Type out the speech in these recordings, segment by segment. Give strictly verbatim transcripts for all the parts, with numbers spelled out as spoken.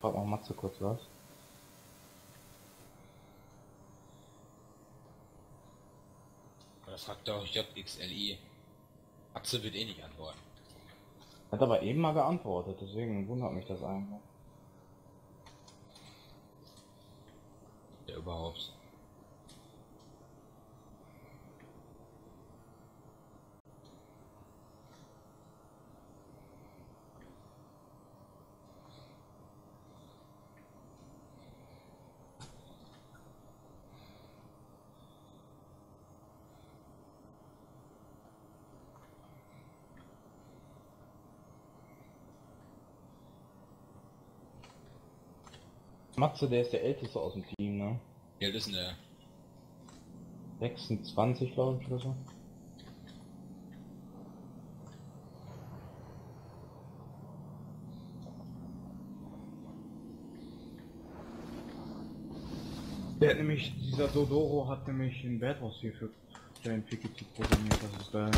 Frag mal Matze kurz was. Oder fragt doch J X L I. Matze wird eh nicht antworten. Hat aber eben mal geantwortet, deswegen wundert mich das eigentlich. Ja, überhaupt. Matze, der ist der Älteste aus dem Team, ne? Wie alt ist denn der? sechsundzwanzig, glaube ich, oder so. Der hat nämlich, dieser Dodoro hat nämlich ein Badhouse hier für Jane Piketty programmiert, das ist geil.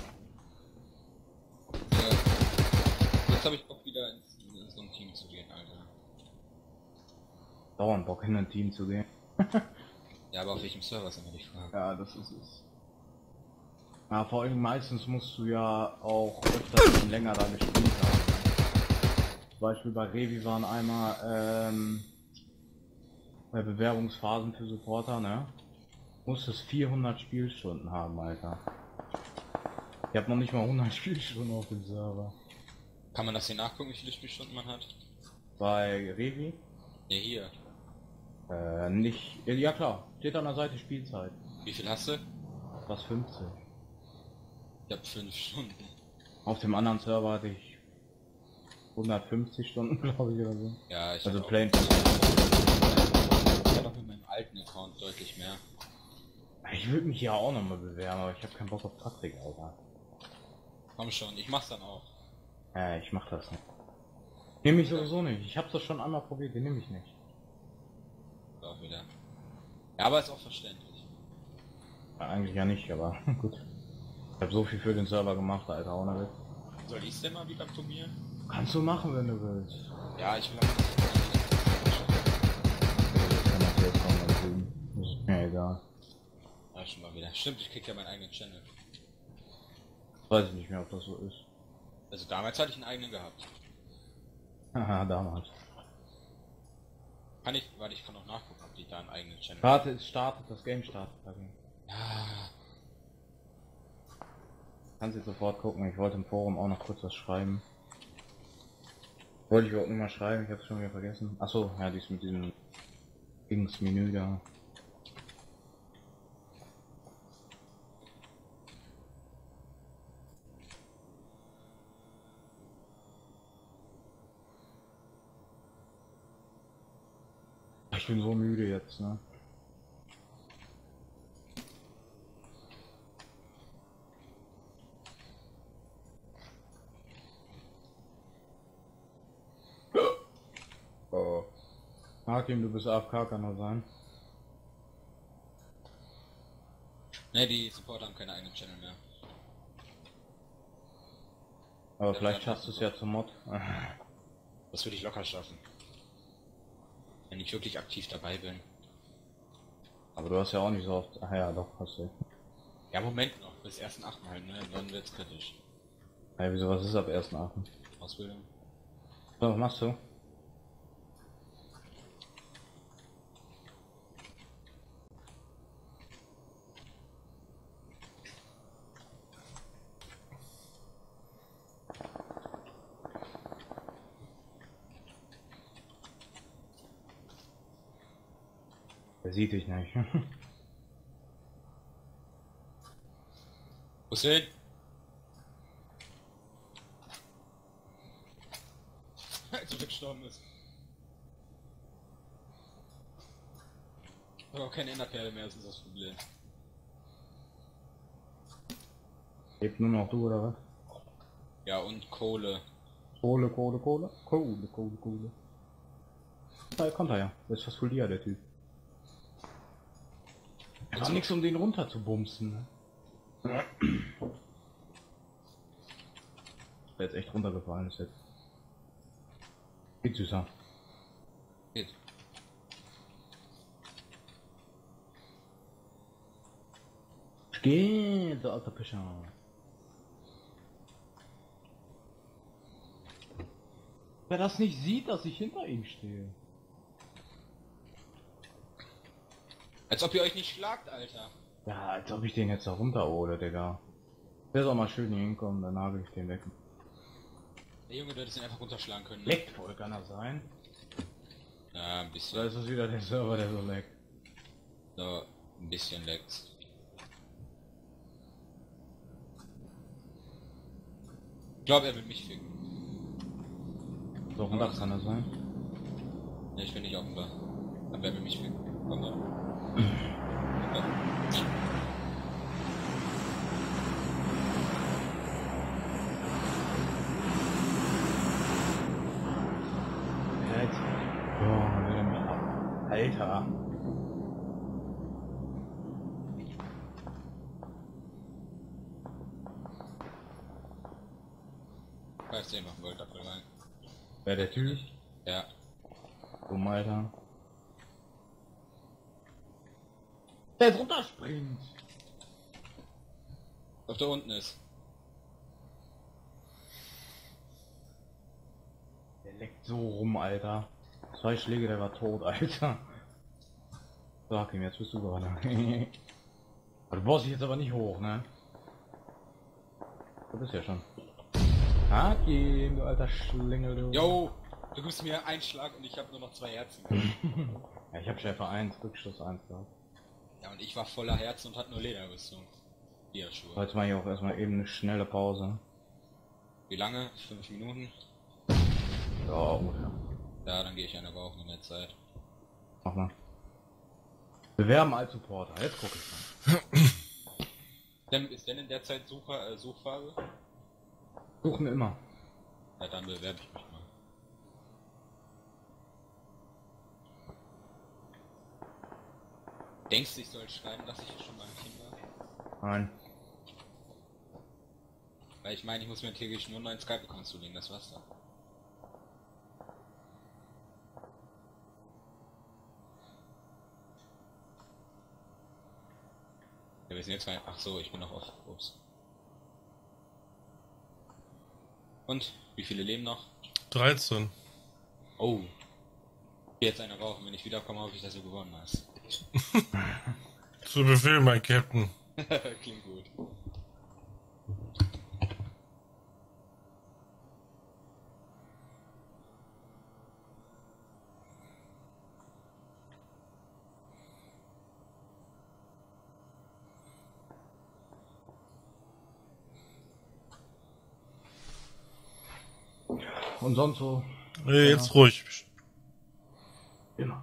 Ja. Jetzt habe ich Bock wieder ins, in so ein Team zu gehen, Alter. Dauernd Bock in ein Team zu gehen. Ja, aber auf welchem Server sind wir die Frage? Ja, das ist es. Ja, vor allem meistens musst du ja auch öfters und länger da gespielt haben. Zum Beispiel bei Revi waren einmal ähm, bei Bewerbungsphasen für Supporter, ne? Musstest vierhundert Spielstunden haben, Alter. Ich hab noch nicht mal hundert Spielstunden auf dem Server. Kann man das hier nachgucken, wie viele Spielstunden man hat? Bei Revi? Ne, hier. Äh, nicht. Ja klar, steht an der Seite Spielzeit. Wie viel hast du? Was fünfzig. Ich hab fünf Stunden. Auf dem anderen Server hatte ich hundertfünfzig Stunden, glaube ich, oder so. Ja, ich Also hab auch- plain. Ich hab auch mit meinem alten Account deutlich mehr. Ich würde mich ja auch noch mal bewerben, aber ich habe keinen Bock auf Patrick, Alter. Komm schon, ich mach's dann auch. Ja, ich mach das nicht. Nehme ich sowieso nicht. Ich hab's doch schon einmal probiert, den nehme ich nicht. Auch wieder. Ja, aber ist auch verständlich. Ja, eigentlich ja nicht, aber gut. Ich habe so viel für den Server gemacht, Alter, ohne Witz. Soll ich's denn mal wieder probieren? Kannst du machen, wenn du willst. Ja, ich will aber nicht. Ich kann das jetzt auch mal tun. Das ist mir egal. Ja, schon mal wieder. Stimmt, ich krieg ja meinen eigenen Channel. Weiß ich nicht mehr, ob das so ist. Also damals hatte ich einen eigenen gehabt. Haha, damals. Kann ich, warte, ich kann auch nachgucken, ob die da einen eigenen Channel Warte, es startet, das Game startet. Dagegen. Ja, Kannst jetzt sofort gucken, ich wollte im Forum auch noch kurz was schreiben. Wollte ich überhaupt nicht mal schreiben, ich hab's schon wieder vergessen. Achso, ja, dies mit diesem Dings-Menü da. Ich bin so müde jetzt, ne? Oh. Hakim, du bist A F K, kann das sein? ne, die Supporter haben keine eigenen Channel mehr. Aber Ja, vielleicht ja, schaffst du es ja zum Mod. Das würde ich locker schaffen. Wenn ich wirklich aktiv dabei bin. Aber du hast ja auch nicht so oft. Ach ja, doch, hast du. Ja, Moment noch, bis ersten achten halt, ne? Dann wird's kritisch. Ja, wieso, was ist ab ersten Achten? Ausbildung. So, was machst du? Der sieht dich nicht. Wo ist hin? Als er gestorben ist. Ich habe auch keine Enderperle mehr, das ist das Problem. Lebt nur noch du, oder was? Ja, und Kohle. Kohle, Kohle, Kohle. Kohle, Kohle, Kohle. Da kommt er ja. Das ist fast voll dir, der Typ. Er war nix, um den runter zu bumsen, ne? Der jetzt echt runtergefallen ist jetzt. Geht süßer. Geht. Geh, du alter Pischer. Wer das nicht sieht, dass ich hinter ihm stehe. Als ob ihr euch nicht schlagt, Alter. Ja, als ob ich den jetzt da runterhole, Digga. Der soll mal schön hier hinkommen, dann nagel ich den weg. Der Junge, du hättest ihn einfach runterschlagen können. Ne? Leckt wohl, kann das sein? Ja, ein Da bisschen. ist es wieder der Server, der so leckt. So, ein bisschen leckt's. Ich glaube, er will mich ficken. So, runter kann das sein? Ne, ich bin nicht auf dem Dach. Aber er will mich ficken. Komm da. Alter. Oh, will er mich ab. Alter. Weißt du, ich machen wollte, dafür rein. Wer der Typ? Ja. Dumm, Alter. Der jetzt runterspringt. Doch da unten ist. Der leckt so rum, Alter. Zwei Schläge, der war tot, Alter. Sag ihm, jetzt bist du gerade. Du brauchst dich jetzt aber nicht hoch, ne? Du bist ja schon. Hakim, du alter Schlingel, du. Yo! Du gibst mir einen Schlag und ich habe nur noch zwei Herzen. Ja, ich hab Schäfer eins, Rückschuss eins gehabt. Ja, und ich war voller Herzen und hatte nur Lederrüstung. Hier, Schuhe. So, jetzt mache ich auch erstmal eben eine schnelle Pause. Wie lange? Fünf Minuten? Ja, ungefähr. Ja, dann gehe ich eine rauchen in der Zeit. Mach mal. Bewerben als Supporter, jetzt guck ich mal. Denn, ist denn in der Zeit Sucher, äh, Suchphase? Suchen immer. Ja, dann bewerbe ich mich mal. Denkst du, ich soll schreiben, dass ich schon beim Team war? Nein. Weil ich meine, ich muss mir täglich nur einen neuen Skype-Account zulegen, das war's dann. Ja, wir sind jetzt rein. Ach so, ich bin noch auf. Ups. Und? Wie viele leben noch? dreizehn. Oh. Jetzt eine rauchen, wenn ich wiederkomme, hoffe ich, dass du gewonnen hast. Zu Befehl, mein Captain. Klingt gut. Und sonst so? Nee, jetzt ruhig. Immer.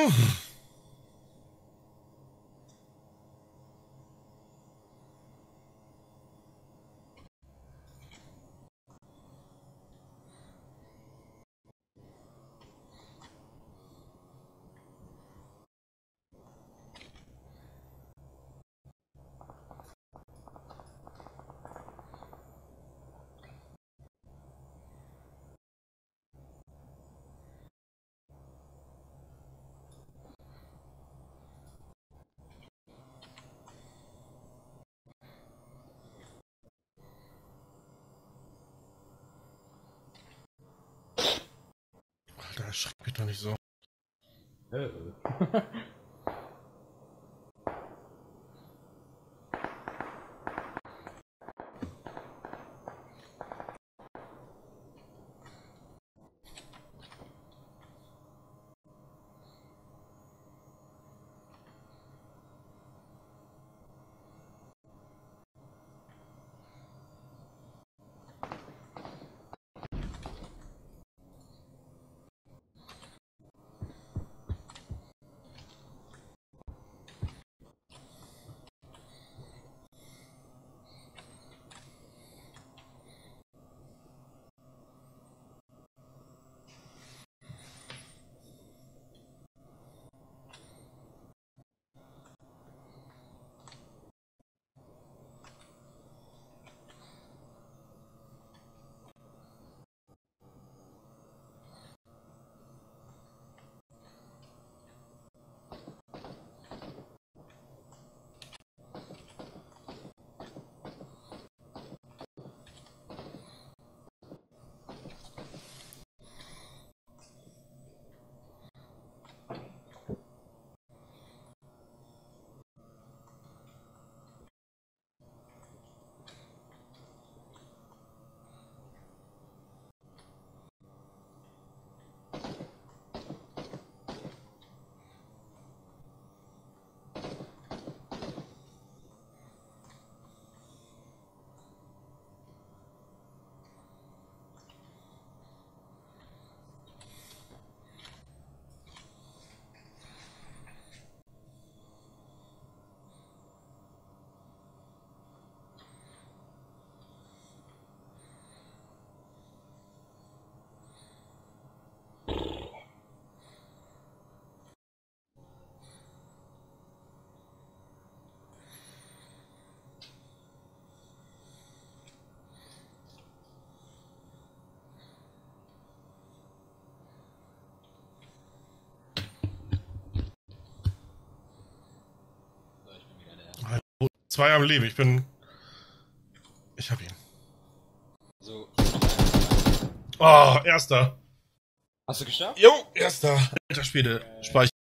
Alter, erschreck mich doch nicht so. Äh. Zwei am Leben, ich bin... Ich hab ihn. So. Oh, erster. Hast du geschafft? Jo, erster. Alter Schwede. Speicher.